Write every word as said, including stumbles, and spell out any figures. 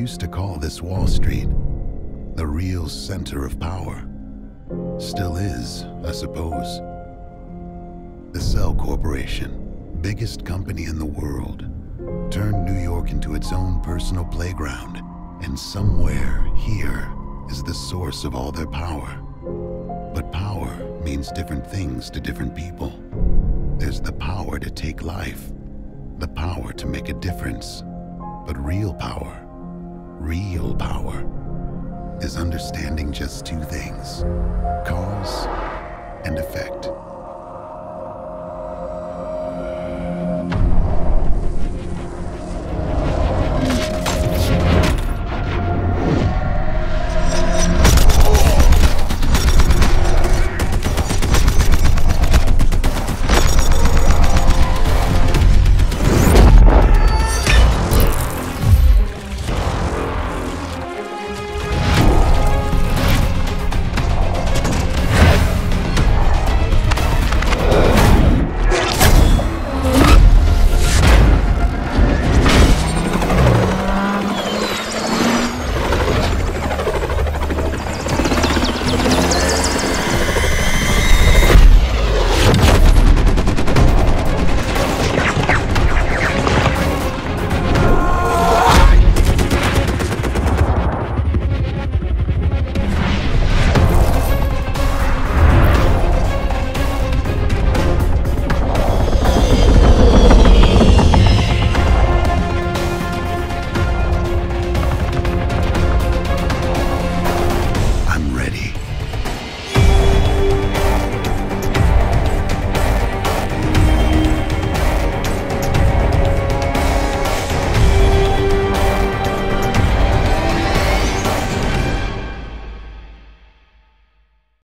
used to call this Wall Street, the real center of power. Still is, I suppose. The Cell Corporation, biggest company in the world, turned New York into its own personal playground, and somewhere here is the source of all their power. But power means different things to different people. There's the power to take life, the power to make a difference. But real power, real power, is understanding just two things: cause and effect.